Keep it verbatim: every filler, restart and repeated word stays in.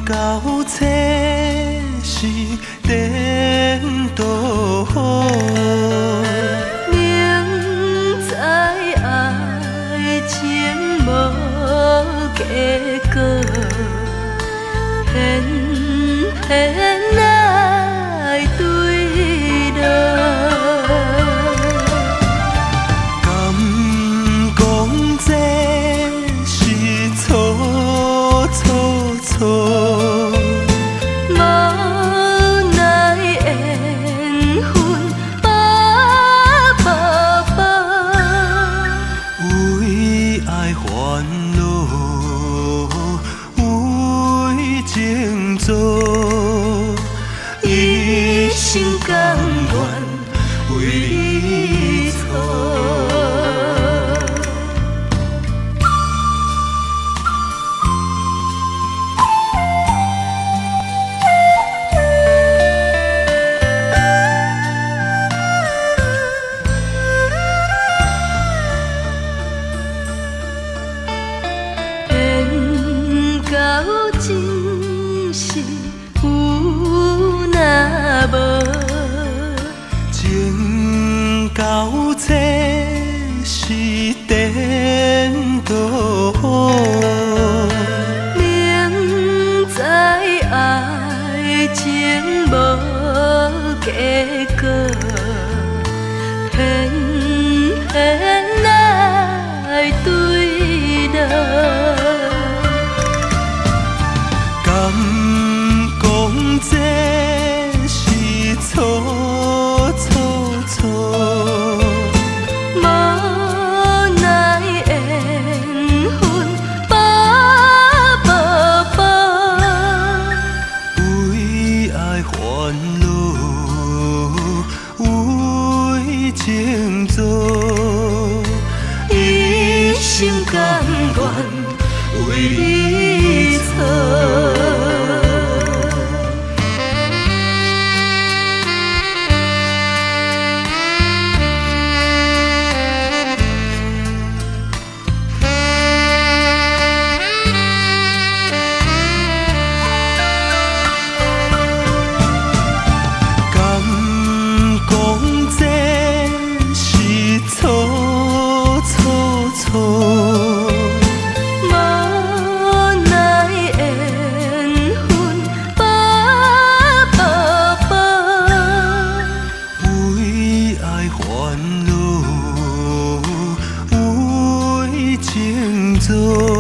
到初是颠倒， 明知爱情无结果，偏偏来对落。 敢讲这是错错错？烦恼为情做，一心甘愿为你错。 到真是有若无， 情到这是颠倒， 明知爱情无结果，偏偏来对落。 敢讲这是错错错？ 无奈缘分把无报， 为爱烦恼为情做，一心甘愿为你错。错错错， 无奈缘分把无报， 为爱烦恼为情做。